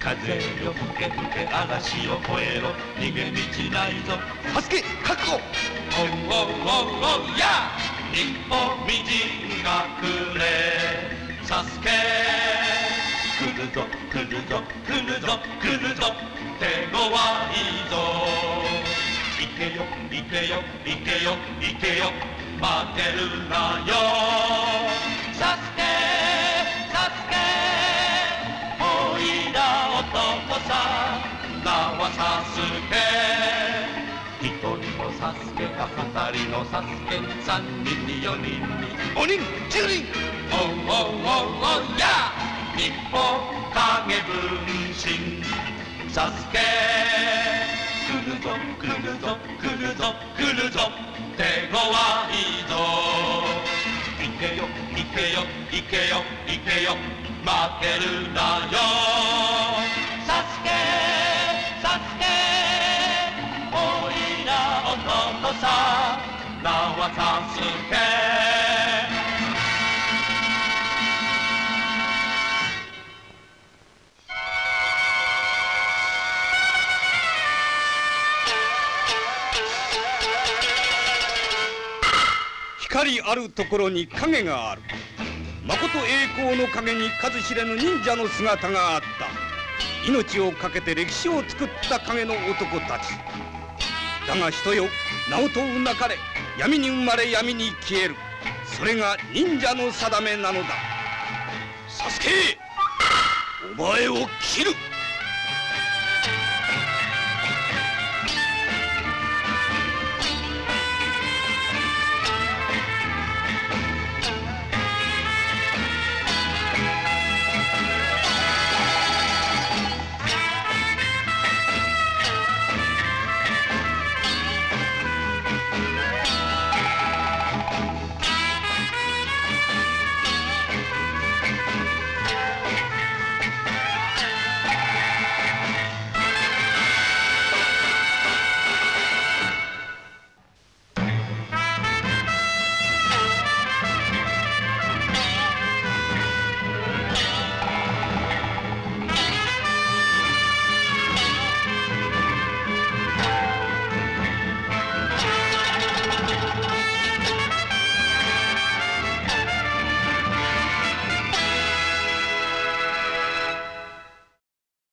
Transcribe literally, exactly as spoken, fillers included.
風よ吹け吹け嵐を越えろ逃げ道ないぞサスケ確保。 おうおうおうおうや一歩短くれサスケ来るぞ来るぞ来るぞ来るぞ手強いぞ行けよ行けよ行けよ行けよ負けるなよサスケサスケおいら男さ名はサスケ一人のサスケが二人のサスケ三人に四人に五人十人。 おうおうおうおうや一歩影分身サスケ来るぞ来るぞ来るぞ来るぞ手強いぞ行けよ行けよ行けよ行けよ負けるなよサスケサスケおいら男さ名はサスケ光あるところに影がある。まこと栄光の影に数知れぬ忍者の姿があった。命を懸けて歴史を作った影の男たちだが人よ名を問うなかれ闇に生まれ闇に消える。それが忍者の定めなのだ。サスケお前を切る。